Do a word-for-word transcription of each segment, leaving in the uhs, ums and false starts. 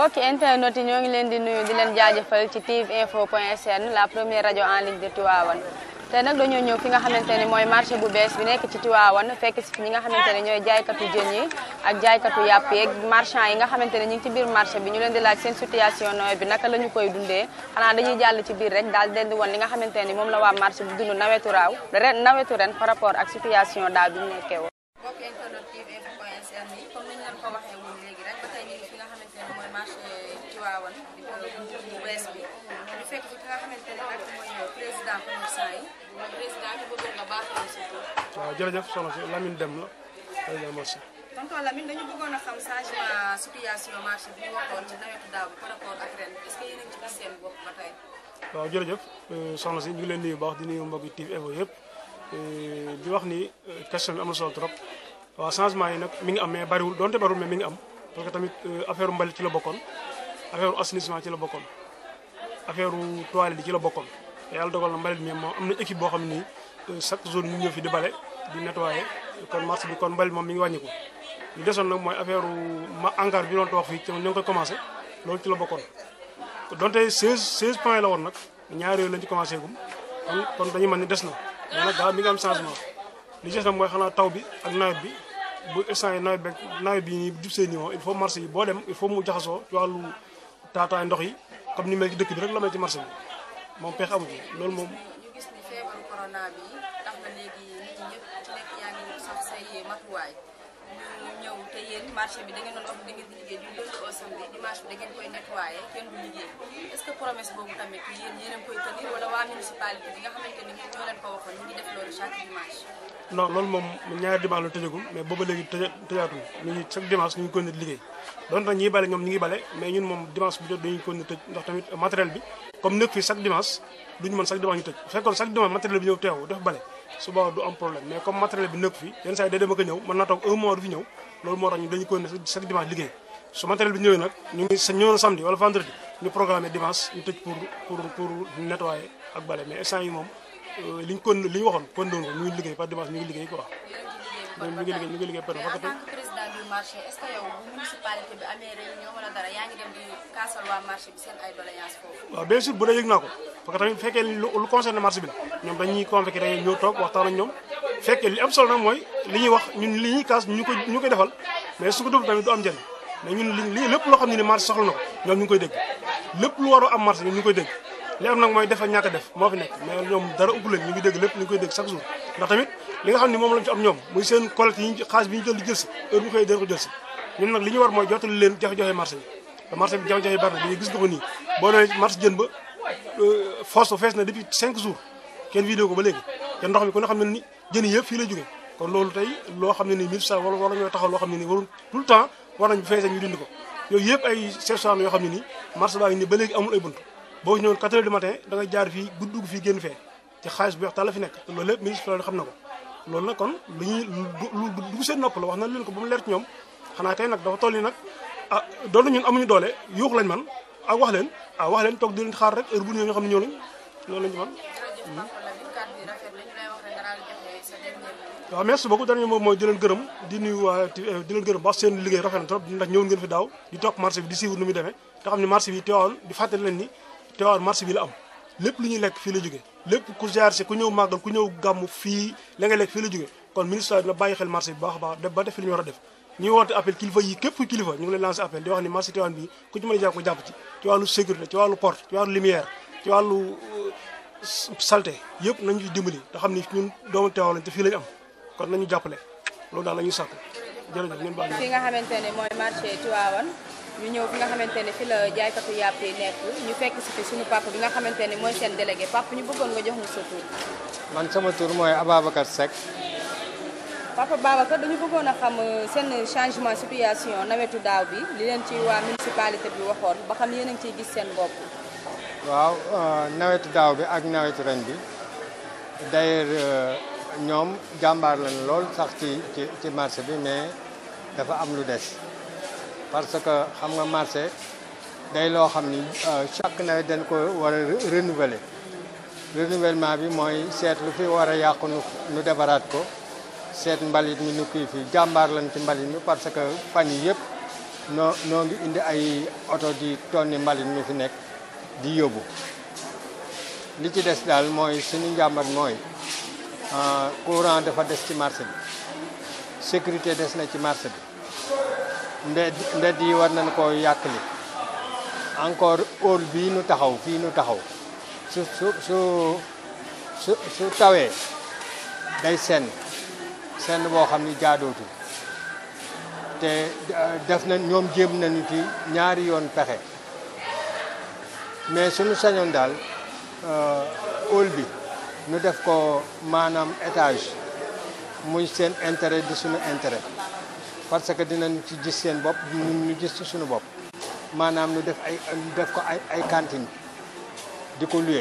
mbokki internet yi ñoo ngi leen di nuyu di leen jaajëfal ci tiv info point sn la première radio en ligne de Tivaouane tey nag dañoo ñëw fi nga xamante ne mooy marché bu bees bi nekk ci Tivaouane fekk si fi ñi nga xamante ne ñooy jaaykatu jën yi ak jaaykatu yàpp yeeg marchand yi nga xamante ne ñu ngi ci biir marché bi ñu leen di laaj seen situation nawet bi naka la ñu koy dundee xanaa dañuy jàll ci biir rek daal leen di wan li nga xamante ne moom la waa marché bi dund nawetu raaw ren nawetu ren par rapport ak situation daaw bi ñu nekkee woon. mbokki internet tiv info point sn yi comme ni ñu leen ko waxee woon léegi rek ba tey ñu ngi fi nga xamante ne mooy marché Tivaouane di bu bees bi ñu fekk fi ki nga xamante ne nag mooy président commerçant yi président bi bëgg nga baaxee si tur. waaw jërëjëf soxna si Lamine Deme la président marché. tonton Lamine dañu bëggoon a xam changement situation marché bi ñu waxoon ci nawetu daaw bi par rapport ak ren est-ce que yéen a ngi ci gis seen bopp ba tey. waaw jërëjëf soxna si ñu ngi leen nuyu baax di nuyu mbokki tiv info yëpp di wax ni question bi am na solo trop waaw changement yi nag mi ngi am mais bariwul donte bariwul mais mi ngi am parce que tamit affaire mbalit ci la bokkoon affaire assainissement ci la bokkoon affaire toilette yi ci la bokkoon yàlla dogal na mbalit mi moom am na équipe boo xam ne nii chaque jour ñu ñëw fi di bale di nettoyer kon marché bi kon mbalit moom mi ngi wàññiku li desoon nag mooy affaire ma encart bi doon wax fii ci ñoo ngi koy commencé loolu ci la bokkoon donte seize seize points la woon nag ñaar yooyu lañ ci commencé gum kon kon dañu mën ni des na mais nag daal mi ngi am changement li des nag mooy xanaa taw bi ak nawet bi bu instant yi nawet bi nawet bi nii jub see nii moom il faut marché yi boo dem il faut mu jaxasoo ci wàllu taataay ndox yi comme ni mel ci dëkk bi rek la mel ci marché bi moom pexe amu ci loolu moom. ñu gis ni feebaru corona bi tax na léegi nit ñi ñëpp ci nekk yaa ngi sax say matuwaay ñu ñëw te yéen marché bi da ngeen doon wax da ngeen di liggéey du lundi au samedi dimanche bi da ngeen koy nettoyer kenn du liggéey est-ce que promesse boobu tamit yéen yéen a ngi koy tenir wala waa municipalité bi nga xamante ni ñoo leen ko waxoon ñu ngi def loolu chaque dimanche. non loolu moom ñaari dimanche la tëjagul mais booba léegi tëja tëjaatul ñu ngi chaque dimanche ñu ngi continuer di liggéey donte nag ñiy bale ñoom ñu ngi bale mais ñun moom dimanche bu jot dañuy continuer tëj ndax tamit matériel bi comme nekk fii chaque dimanche duñu mën chaque dimanche ñu tëj bu fekkoon chaque dimanche matériel bi ñëw teew def bale suba du am problème mais comme matériel bi nekk fii yenn saa yi day dem ak a ñëw mën naa toog un mois du fi ñëw loolu moo tax ñu dañuy continuer chaque dimanche liggéey su matériel bi ñëwee nag ñu ngi sa ñëwoon samedi wala vendredi ñu programmer dimanche ñu tëj pour pour pour nettoyer ak bale mais instant yi moom li ñu kon li ñu waxoon kon doon ko ñu ngi liggéey par dimanche ñu ngi liggéey quoi. ñu ngi liggéey ñu ngi liggéey parce que en tant que président du marché est-ce que yow bu municipalité bi amee réunion wala dara yaa ngi dem di kaasal waa marché bi seen ay doléances foofu. waaw bien sûr bu dee yëg naa ko parce que tamit bu fekkee lu lu concerne marché bi la ñoom dañuy convoqué dañuy ñëw toog waxtaan ak ñoom fekkee li am solo nag mooy li ñuy wax ñun li ñuy kaas ñu ko ñu koy defal mais su ko def tamit du am njëriñ mais ñun li lépp loo xam ne ni marché soxla na ko ñoom ñu ngi koy dégg lépp lu war a am marché ñun ñu ngi koy dégg li am nag mooy def ak ñàkk a def moo fi nekk mais ñoom dara ëpp leen ñu ngi dégg lépp ñu ngi koy dégg chaque jour ndax tamit li nga xam ne moom lañ ci am ñoom muy seen collecte yi xaalis bi ñu jël di jël si heure bu xëyee dañ ko jël si ñun nag li ñu war mooy jottali leen jafe-jafe marché bi te marché bi jafe-jafe bari na bi gis nga ko nii boo nee marché jën ba foos ba fees na depuis cinq jours kenn vidéo ko ba léegi te ndox mi ku ne xam ne ni jën yi yëpp fii lay jógee kon loolu tey loo xam ne nii mille sa wala war nañoo taxaw loo xam ne nii warul tout le temps war nañ feesee ñu dindi ko yooyu yëpp ay section yoo xam ne nii marché baa ngi nii ba léegi amul ay bunt boo ñëwoon quatre heures du matin da nga jaar fii gudd dugg fii génn fee ci xaalis bu weex tàll la fi nekk te loolu lépp ministre xam na ko loolu nag kon lu ñuy lu dugg seen nopp la wax na leen ko ba mu leer ci ñoom xanaa tey nag dafa toll ni nag ah doole ñun amuñu doole yuux lañ man ak wax leen ah wax leen toog di leen xaar rek heure bu ñëw ñoo xam ne ñëw nañ loolu lañ ci man waaw merci beaucoup dernier moom mooy di leen gërëm di nuyu waa di leen gërëm wax seen liggéey rafet na trop ndax ñëwoon ngeen fi daaw di topp marché bi di suivre nu muy demee te xam ne marché bi Tivaouane di fàttali leen ni Tivaouane marché bi la am lépp lu ñuy lekk fii la jógee lépp ku jaar si ku ñëw màggal ku ñëw gàmm fii la nga lekk fii la jógee kon ministre dina bàyyi xel marché bi baax a baax def ba def li ñu war a def ñuy woote appel kilifa yi képp ku kilifa ñu ngi leen lancé appel di wax ni marché Tivaouane bi ku ci mën a jàpp ko jàpp ci ci wàllu sécurité ci wàllu porte ci wàllu lumière ci wàllu salté yëpp nañu ci dimbali te xam ni ñun doomu Tivaouane lañ te fii lañu am kon nañu jàppale loolu daal la ñuy sàkk jërëjëf ngeen baal fi nga xamante ne mooy marché Tivaouane ñu ñëw fi nga xamante ne fi la jaaykatu yàpp yi nekk ñu fekk si fi suñu papa bi nga xamante ne mooy seen délégué papa ñu bëggoon nga jox ñu sa tur. man sama tur mooy Ababacar Seck. papa Babacar dañu bëggoon a xam seen changement situation nawetu daaw bi li leen ci waa municipalité bi waxoon ba xam yéen a ngi ciy gis seen bopp. waaw nawetu daaw bi ak nawetu ren bi d'ailleurs ñoom jàmbaar lañ lool sax ci ci ci marché bi mais dafa am lu des. parce que xam nga marché day loo xam ni chaque nawet dañ ko war a renouveler renouvellement bi mooy seet lu fi war a yàqu nu nu defaraat ko seet mbalit mi nu kii fii jàmbaar lañ ci mbalit mi parce que fan yi yëpp noo noo ngi indi ay oto di tonni mbalit mi fi nekk di yóbbu li ci des daal mooy suñu njàmbat mooy courant dafa des ci marché bi sécurité des na ci marché bi nded nded yi war nañ ko yàqali encore heure bii nu taxaw fii nu taxaw su su su su su tawee day senn senn boo xam ni jaadootul te def na ñoom jéem nañu ci ñaari yoon pexe mais suñu sañoon daal hall bi nu def ko maanaam étage muy seen intérêt di suñu intérêt parce que dinañ ci gis seen bopp ñu gis ci suñu bopp maanaam nu def ay def ko ay ay cantine di ko louer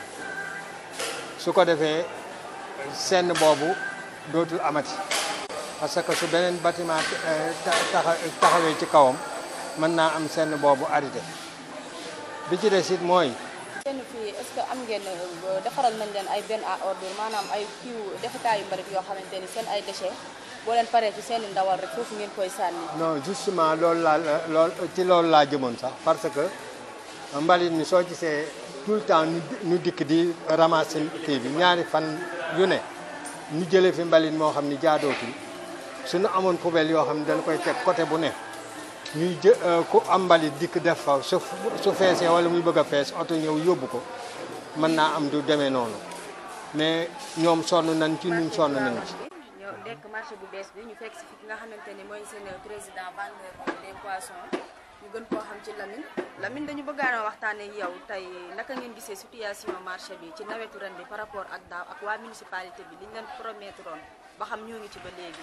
su ko defee seen boobu dootul amati parce que su beneen bâtiment taxawee ci kawam mën naa am seen boobu arrêté bi ci des it mooy. seen fii est-ce que am ngeen defaral nañ leen ay benn à ordure maanaam ay kiiw defetaayu mbalit yoo xamante ni seen ay déchets boo leen paree ci seen i ndawal rek foofu ngeen koy sànni. non justement loolu laa lool ci loolu laa jëmoon sax parce que mbalit mi soo gisee tout le temps ñu dikk di ramasser kii bi ñaari fan yu ne ñu jëlee fi mbalit moo xam ni jaadootul suñu amoon poubelle yoo xam ne dañ koy teg côté bu ne ñuy jë ku am mbalit dikk def fa su su feesee wala muy bëgg a fees oto ñëw yóbbu ko mën naa am du demee noonu mais ñoom sonn nañ ci ñun sonn nañ ci. ñoo nekk marché bu bees bi ñu fekk si fi nga xamante ni mooy seen président vendeur des poissons ñu gën koo xam ci Lamine Lamine dañu bëggaan a waxtaanee ak yow tey naka ngeen gisee situation marché bi ci nawetu ren bi par rapport ak daaw ak waa municipalité bi liñ leen promettre woon ba xam ñoo ngi ci ba léegi.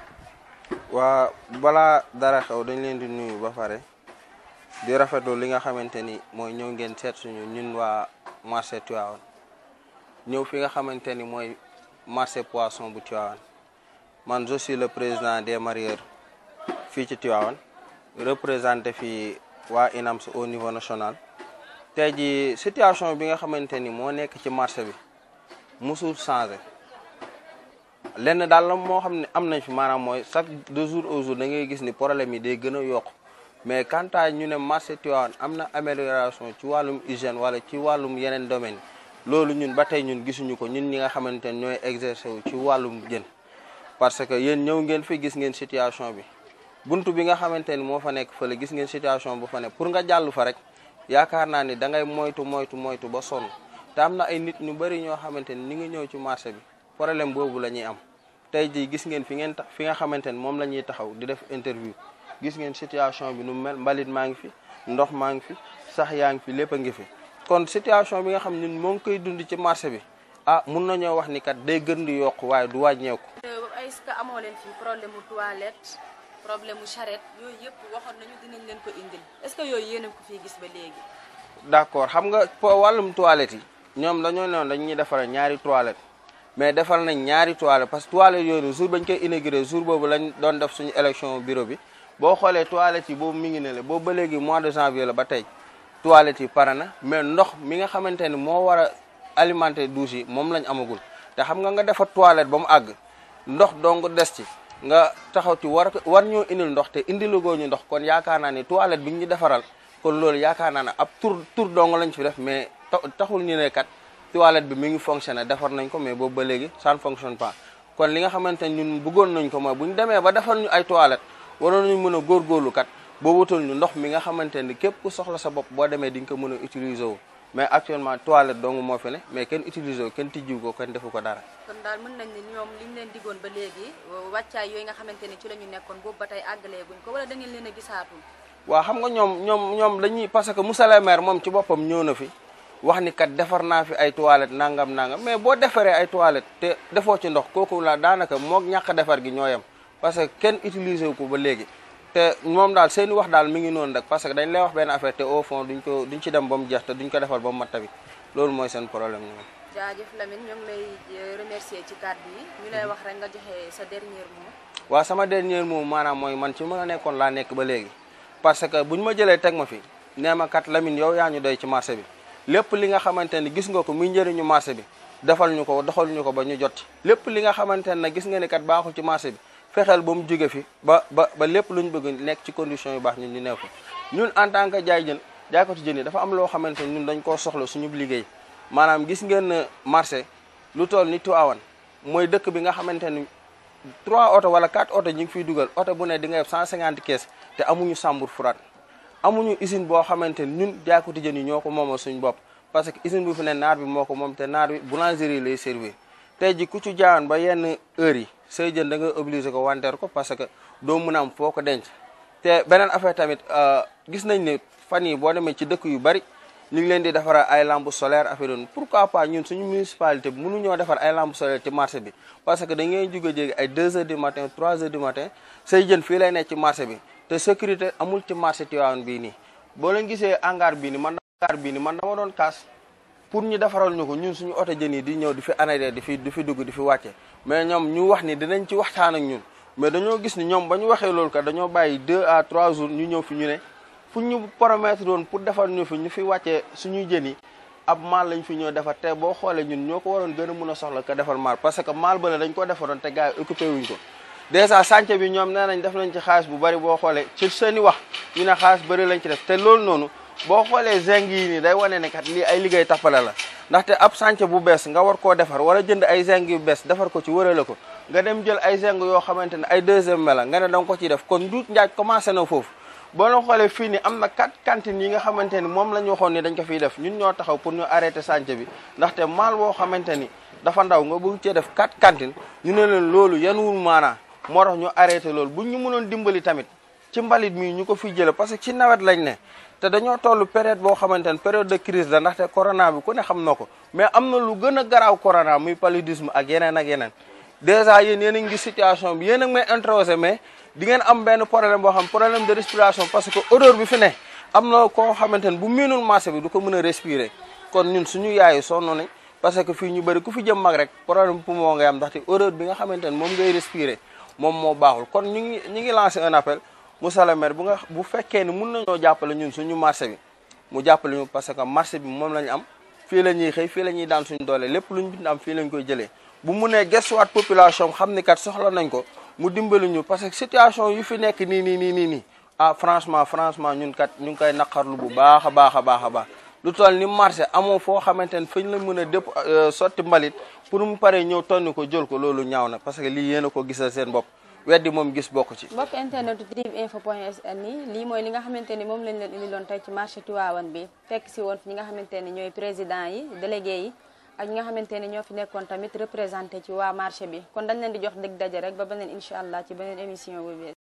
waa balaa dara xew dañ leen di nuyu ba pare di rafetlu li nga xamante ni mooy ñëw ngeen seet suñu ñun waa marché Tivaouane ñëw fi nga xamante ni mooy marché poisson bu Tivaouane man je suis le président des mareyeurs fii ci Tivaouane représenté fii waa I N A M S au niveau national. tey ji situation bi nga xamante ni moo nekk ci marché bi musul changé lenn daal la moo xam ne am nañ fi maanaam mooy chaque deux jours au jour da ngay gis ni problème yi day gën a yokk mais quant à ñu ne marché Tivaouane am na amélioration ci wàllum hygiène wala ci wàllum yeneen domaine loolu ñun ba tey ñun gisuñu ko ñun ñi nga xamante ne ñooy exercer wu ci wàllum jën parce que yéen ñëw ngeen fi gis ngeen situation bi buntu bi nga xamante ni moo fa nekk fële gis ngeen situation bu fa nekk pour nga jàll fa rek yaakaar naa ni da ngay moytu moytu moytu ba sonn te am na ay nit ñu bëri ñoo xamante ni ñi ngi ñëw ci marché bi problème boobu la ñuy am tey jii gis ngeen fi ngeen tax fi nga xamante ni moom la ñuy taxaw di def interview gis ngeen situation bi nu mel mbalit maa ngi fi ndox maa ngi fi sax yaa ngi fi lépp a ngi fi kon situation bi nga xam ñun moo ngi koy dund ci marché bi ah mun nañoo wax ni kat day gën di yokk waaye du wàññeeku. est-ce que amoo leen fi problème mu toilette problème mu charrette yooyu yëpp waxoon nañu dinañ leen ko indil est-ce que yooyu yéen a ko fiy gis ba léegi. d'accord xam nga wàllum toilette yi ñoom dañoo ne woon dañuy defaral ñaari toilette mais defal nañ ñaari toilette parce que toilette yooyu jour bañ koy inauguré jour boobu lañ doon def suñu élection bureau bi boo xoolee toilette yi boobu mi ngi ne la boobu ba léegi mois de janvier la ba tey toilette yi pare na mais ndox mi nga xamante ni moo war a alimenter douche yi moom lañ amagul te xam nga nga defar toilette ba mu àgg ndox dong des ci nga taxaw ci war war ñoo indil ndox te indilagoo ñu ndox kon yaakaar naa ni toilette bi ñu defaral kon loolu yaakaar naa ne ab tur tur dong lañ fi def mais taxul ñu ne kat toilette bi mi ngi fonctionné defar nañ ko mais boobu ba léegi ça ne fonctionne pas kon li nga xamante ne ñun bëggoon nañ ko mooy bu ñu demee ba defar ñu ay toilette waroon nañu mën a góorgóorlu kat boo wutal ñu ndox mi nga xamante ni képp ku soxla sa bopp boo demee di nga ko mën a utiliser wu mais actuellement toilette dong moo fi ne mais kenn utiliser wu kenn tijjiw ko kenn defu ko dara. kon daal mën nañ ni ñoom liñ leen diggoon ba léegi wàccaay yooyu nga xamante ni ci la ñu nekkoon boobu ba tey àggalee guñ ko wala da ngeen leen a gisaatul. waaw xam nga ñoom ñoom ñoom dañuy parce que monsieur le maire moom ci boppam ñëw na fi wax ni kat defar naa fi ay toilette nangam nangam mais boo defaree ay toilette te defoo ci ndox kooku la daanaka moog ñàkk defar gi ñoo yem parce que kenn utiliser wu ko ba léegi te moom daal seeni wax daal mi ngi noonu rek parce que dañ lay wax benn affaire te au fond duñ ko duñ ci dem ba mu jeex te duñ ko defar ba mu mat tamit loolu mooy seen problème ñoom. jaajëf Lamine ñoo ngi lay remercier ci kàddu yi ñu lay wax rek nga joxe sa dernier mot. waaw sama dernier mot maanaam mooy man ci mën a nekkoon laa nekk ba léegi parce que buñ ma jëlee teg ma fi nee ma kat Lamine yow yaa ñu doy ci marché bi lépp li nga xamante ne gis nga ko muy njëriñu marché bi defal ñu ko doxal ñu ko ba ñu jot lépp li nga xamante ne gis nga ni kat baaxul ci marché bi fexeel ba mu jóge fi ba ba ba lépp luñ bëgg nekk ci condition yu baax ñun ñu nekk ko ñun en tant que jaay jën jaaykatu jën yi dafa am loo xamante ni ñun dañ koo soxla suñu liggéey maanaam gis ngeen marché lu toll ni Tivaouane mooy dëkk bi nga xamante ni trois oto wala quatre oto ñu ngi fiy dugal oto bu ne di nga yeb cent cinquante kees te amuñu chambre froide amuñu usine boo xamante ni ñun jaaykatu jën yi ñoo ko moomal suñu bopp parce que usine bu fi ne naar bi moo ko moom te naar bi boulangerie lay servir tey ji ku ci jaayoon ba yenn heure yi say jën da nga obligé ko wanteer ko parce que doo mën a am foo ko denc te beneen affaire tamit gis nañ ne fan yi boo demee ci dëkk yu bari ñu ngi leen di defar ay lampes solaires affaire yoon pourquoi pas ñun suñu municipalité bi mënuñoo defar ay lampes solaires ci marché bi parce que da ngay jóge jéegi ay deux heures du matin trois heures du matin say jën fii lay nekk ci marché bi te sécurité amul ci marché Tivaouane bii nii boo leen gisee hangar bii ni man hangar bii ni man dama doon kaas pour ñu defaral ñu ko ñun suñu oto jën yi di ñëw di fi anadee di fi di fi dugg di fi wàcce mais ñoom ñu wax ni dinañ ci waxtaan ak ñun mais dañoo gis ni ñoom ba ñu waxee loolu kat dañoo bàyyi deux à trois jours ñu ñëw fi ñu ne fu ñu promettre woon pour defar ñu fi ñu fi wàccee suñuy jën yi ab maal lañ fi ñëw defar te boo xoolee ñun ñoo ko waroon gën a mun a soxla ka defar maal parce que maal ba dañ ko defaroon te gars yi occupé wuñ ko dèjà chantier bi ñoom nee nañ def nañ ci xaalis bu bari boo xoolee ci seen i wax ñu ne xaalis bëri lañ ci def te loolu noonu boo xoolee zinc yi nii day wane ne kat lii ay liggéey tappale la ndaxte ab chantier bu bees nga war koo defar wala jënd ay zinc yu bees defar ko ci wërale ko nga dem jël ay zinc yoo xamante ne ay deuxième mela nga ne danga ko ciy def kon njuut njaaj commencé na foofu boo la xoolee fii ni am na quatre cantines yi nga xamante ni moom la ñu waxoon ni dañ ko fiy def ñun ñoo taxaw pour ñu arrêté chantier bi ndaxte maal boo xamante ni dafa ndaw nga bëgg cee def quatre cantines ñu ne leen loolu yanuwul maanaa moo tax ñu arrêté loolu buñ ñu mënoon dimbali tamit ci mbalit mi ñu ko fiy jële parce que ci nawet lañ ne te dañoo toll période boo xamante ne période de crise la ndaxte corona bi ku ne xam na ko mais am na lu gën a garaaw corona muy paludisme ak yeneen ak yeneen dèjà yéen yéen a ngi situation bi yéen a ngi may introsé mais di ngeen am benn problème boo xam problème de respiration parce que odeur bi fi ne am na koo xamante ne bu miinul marché bi du ko mën a respirer kon ñun suñu yaayu sonn nañ parce que fii ñu bëri ku fi jëm mag rek problème poumon ngay am ndaxte odeur bi nga xamante ne moom ngay respirer moom moo baaxul kon ñu ngi ñu ngi lancé un appel Moussa le maire bu nga bu fekkee ni mun nañoo jàppale ñun suñu marché bi mu jàppale ñu parce que marché bi moom la ñu am fii la ñuy xëy fii la ñuy daan suñu doole lépp luñ bind am fii lañ koy jëlee bu mu nee gëstuwaat population xam ni kat soxla nañ ko mu dimbali ñu parce que situation yu fi nekk nii nii nii nii nii ah franchement franchement ñun kat ñu ngi koy naqarlu bu baax a baax a baax a baax lu toll ni marché amoo foo xamante ne fañ la mën a dëpp sotti mbalit pour mu paree ñëw tonni ko jël ko loolu ñaaw na parce que lii yéen a ko gisal seen bopp weddi moom gis bokk ci mbokk internet tiv info point sn yi lii mooy li nga xamante ni moom lañ leen indiloon tey ci marché Tivaouane bi fekk si woon fi ñi nga xamante ni ñooy président yi délégué yi ak ñi nga xamante ni ñoo fi nekkoon tamit représenté ci waa marché bi kon dañ leen di jox dëgg daje rek ba beneen incha allah ci beneen émission bu bees